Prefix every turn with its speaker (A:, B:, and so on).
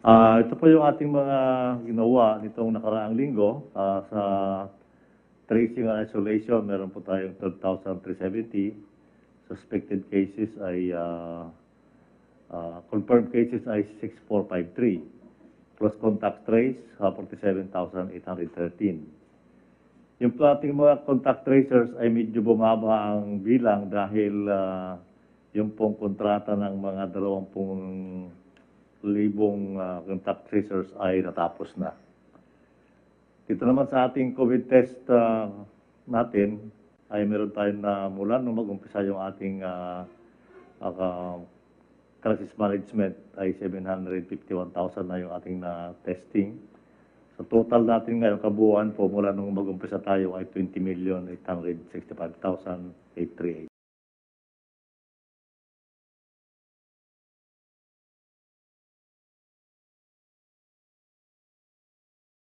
A: Ito po yung ating mga ginawa nitong nakaraang linggo sa tracing and isolation. Meron po tayong 12,370. Suspected cases ay confirmed cases ay 6,453. Close contact trace, 47,813. Yung po ating mga contact tracers ay medyo bumaba ang bilang dahil yung pong kontrata ng mga 20,000 contact tracers ay natapos na. Dito naman sa ating COVID test natin ay meron tayong na mula nung mag-umpisa yung ating crisis management ay 751,000 na yung ating na testing. Sa total natin ngayon, kabuuan po mula nung mag-umpisa tayo ay 20,865,838.